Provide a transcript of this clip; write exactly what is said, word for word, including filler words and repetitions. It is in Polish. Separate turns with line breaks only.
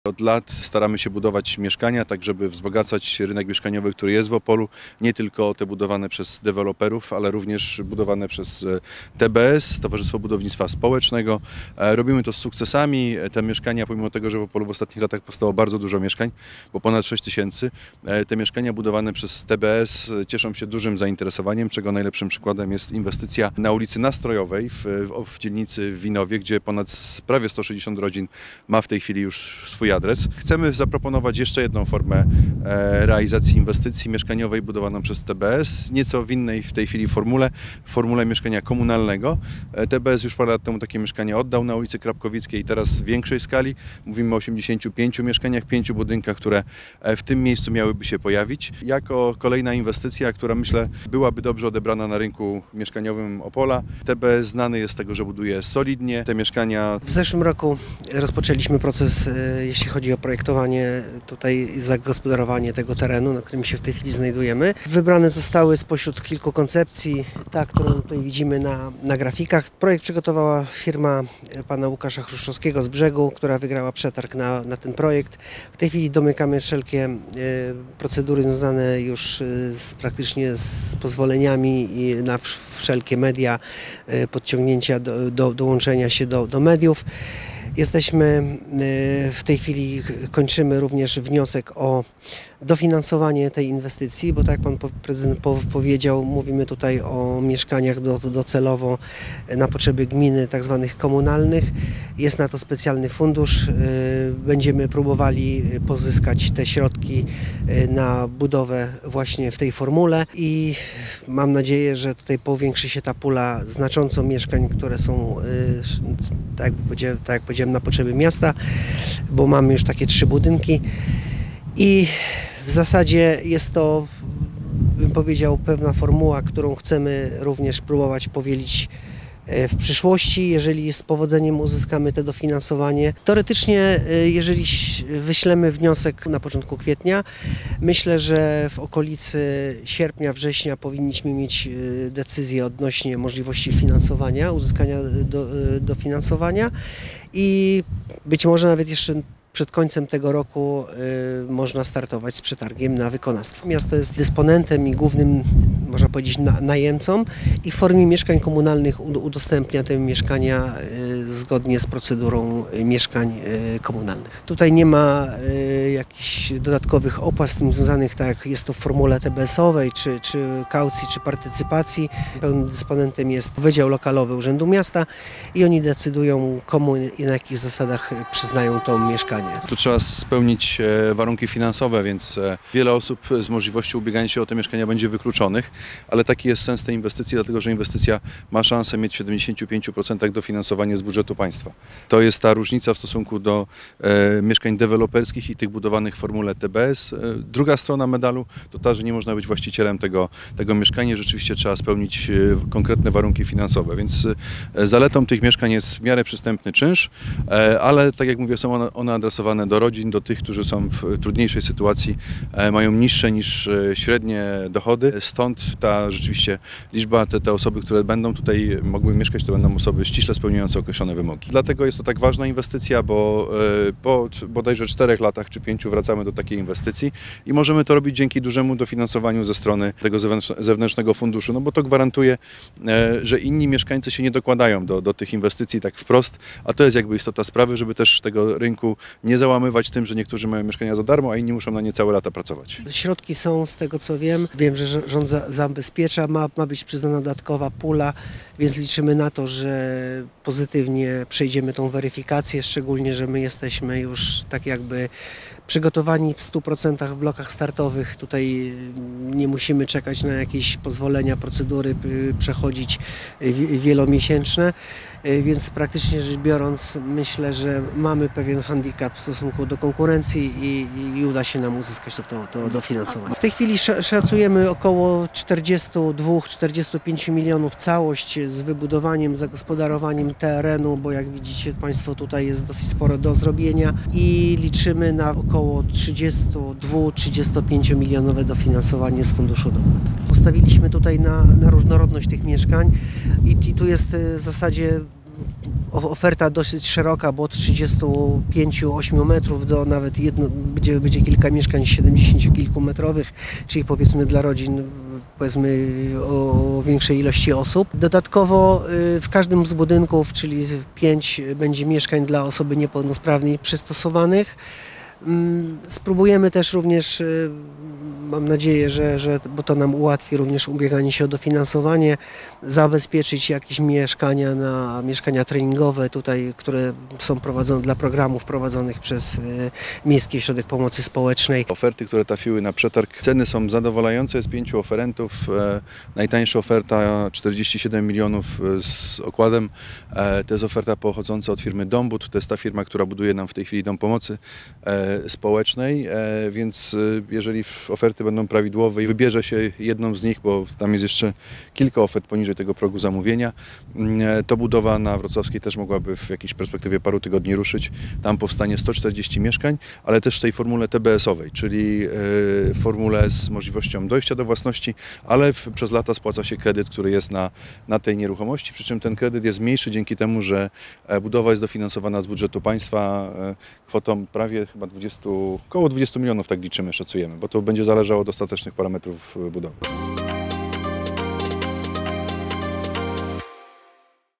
Od lat staramy się budować mieszkania, tak żeby wzbogacać rynek mieszkaniowy, który jest w Opolu, nie tylko te budowane przez deweloperów, ale również budowane przez T B S, Towarzystwo Budownictwa Społecznego. Robimy to z sukcesami. Te mieszkania, pomimo tego, że w Opolu w ostatnich latach powstało bardzo dużo mieszkań, bo ponad sześć tysięcy, te mieszkania budowane przez T B S cieszą się dużym zainteresowaniem, czego najlepszym przykładem jest inwestycja na ulicy Nastrojowej w, w, w dzielnicy w Winowie, gdzie ponad prawie sto sześćdziesiąt rodzin ma w tej chwili już swój adres. Chcemy zaproponować jeszcze jedną formę e, realizacji inwestycji mieszkaniowej budowaną przez T B S, nieco w innej w tej chwili formule, formule mieszkania komunalnego. E, T B S już parę lat temu takie mieszkania oddał na ulicy Krapkowickiej, teraz w większej skali. Mówimy o osiemdziesięciu pięciu mieszkaniach, pięciu budynkach, które w tym miejscu miałyby się pojawić. Jako kolejna inwestycja, która myślę byłaby dobrze odebrana na rynku mieszkaniowym Opola. T B S znany jest z tego, że buduje solidnie te mieszkania.
W zeszłym roku rozpoczęliśmy proces, jeśli chodzi o projektowanie, tutaj zagospodarowanie tego terenu, na którym się w tej chwili znajdujemy. Wybrane zostały spośród kilku koncepcji ta, którą tutaj widzimy na, na grafikach. Projekt przygotowała firma pana Łukasza Chruszczowskiego z Brzegu, która wygrała przetarg na, na ten projekt. W tej chwili domykamy wszelkie e, procedury związane już e, z, praktycznie z pozwoleniami i na wszelkie media, e, podciągnięcia, do, do, dołączenia się do, do mediów. Jesteśmy w tej chwili, kończymy również wniosek o dofinansowanie tej inwestycji, bo tak jak pan prezydent powiedział, mówimy tutaj o mieszkaniach do, docelowo na potrzeby gminy, tak zwanych komunalnych. Jest na to specjalny fundusz. Będziemy próbowali pozyskać te środki na budowę właśnie w tej formule i mam nadzieję, że tutaj powiększy się ta pula znacząco mieszkań, które są, tak jak powiedziałem, tak jak powiedziałem, na potrzeby miasta, bo mamy już takie trzy budynki i w zasadzie jest to, bym powiedział, pewna formuła, którą chcemy również próbować powielić w przyszłości, jeżeli z powodzeniem uzyskamy to dofinansowanie. Teoretycznie, jeżeli wyślemy wniosek na początku kwietnia, myślę, że w okolicy sierpnia, września powinniśmy mieć decyzję odnośnie możliwości finansowania, uzyskania do, dofinansowania i być może nawet jeszcze przed końcem tego roku y, można startować z przetargiem na wykonawstwo. Miasto jest dysponentem i głównym, można powiedzieć, na, najemcą i w formie mieszkań komunalnych udostępnia te mieszkania y, zgodnie z procedurą y, mieszkań y, komunalnych. Tutaj nie ma y, jakichś dodatkowych opłat z tym związanych, tak jak jest to w formule T B S-owej, czy, czy kaucji, czy partycypacji. Pełnym dysponentem jest Wydział Lokalowy Urzędu Miasta i oni decydują, komu i na jakich zasadach przyznają to mieszkanie.
Tu trzeba spełnić warunki finansowe, więc wiele osób z możliwością ubiegania się o te mieszkania będzie wykluczonych, ale taki jest sens tej inwestycji, dlatego że inwestycja ma szansę mieć w siedemdziesięciu pięciu procentach dofinansowanie z budżetu państwa. To jest ta różnica w stosunku do e, mieszkań deweloperskich i tych budowanych w formule T B S. E, druga strona medalu to ta, że nie można być właścicielem tego, tego mieszkania, rzeczywiście trzeba spełnić e, konkretne warunki finansowe, więc e, zaletą tych mieszkań jest w miarę przystępny czynsz, e, ale tak jak mówię, są one, one adresowane do rodzin, do tych, którzy są w trudniejszej sytuacji, mają niższe niż średnie dochody. Stąd ta rzeczywiście liczba, te, te osoby, które będą tutaj mogły mieszkać, to będą osoby ściśle spełniające określone wymogi. Dlatego jest to tak ważna inwestycja, bo po bodajże czterech latach czy pięciu wracamy do takiej inwestycji i możemy to robić dzięki dużemu dofinansowaniu ze strony tego zewnętrznego funduszu, no bo to gwarantuje, że inni mieszkańcy się nie dokładają do, do tych inwestycji tak wprost, a to jest jakby istota sprawy, żeby też tego rynku nie załamywać tym, że niektórzy mają mieszkania za darmo, a inni muszą na nie całe lata pracować.
Środki są, z tego co wiem, wiem, że rząd za, zabezpiecza, ma, ma być przyznana dodatkowa pula, więc liczymy na to, że pozytywnie przejdziemy tą weryfikację, szczególnie, że my jesteśmy już tak jakby przygotowani w stu procentach w blokach startowych. Tutaj nie musimy czekać na jakieś pozwolenia, procedury, przechodzić wielomiesięczne. Więc praktycznie rzecz biorąc myślę, że mamy pewien handicap w stosunku do konkurencji i, i uda się nam uzyskać to, to, to dofinansowanie. W tej chwili szacujemy około czterdziestu dwóch do czterdziestu pięciu milionów całość z wybudowaniem, zagospodarowaniem terenu, bo jak widzicie Państwo tutaj jest dosyć sporo do zrobienia i liczymy na około trzydziestu dwóch do trzydziestu pięciu milionowe dofinansowanie z Funduszu Dopłat. Postawiliśmy tutaj na, na różnorodność tych mieszkań i, i tu jest w zasadzie oferta dosyć szeroka, bo od trzydziestu pięciu ośmiu metrów do nawet jedno, gdzie będzie kilka mieszkań siedemdziesięciokilkumetrowych, czyli powiedzmy dla rodzin powiedzmy o większej ilości osób. Dodatkowo w każdym z budynków, czyli pięć, będzie mieszkań dla osoby niepełnosprawnej przystosowanych. Spróbujemy też również, mam nadzieję, że, że bo to nam ułatwi również ubieganie się o dofinansowanie, zabezpieczyć jakieś mieszkania na mieszkania treningowe tutaj, które są prowadzone dla programów prowadzonych przez Miejski Ośrodek Pomocy Społecznej.
Oferty, które trafiły na przetarg, ceny są zadowalające z pięciu oferentów. Najtańsza oferta czterdzieści siedem milionów z okładem. To jest oferta pochodząca od firmy Dombud. To jest ta firma, która buduje nam w tej chwili dom pomocy społecznej, więc jeżeli oferty będą prawidłowe i wybierze się jedną z nich, bo tam jest jeszcze kilka ofert poniżej tego progu zamówienia, to budowa na Wrocławskiej też mogłaby w jakiejś perspektywie paru tygodni ruszyć. Tam powstanie sto czterdzieści mieszkań, ale też w tej formule T B S-owej, czyli formule z możliwością dojścia do własności, ale przez lata spłaca się kredyt, który jest na, na tej nieruchomości, przy czym ten kredyt jest mniejszy dzięki temu, że budowa jest dofinansowana z budżetu państwa kwotą prawie chyba dwudziestu, około dwudziestu milionów, tak liczymy, szacujemy, bo to będzie zależało od ostatecznych parametrów budowy.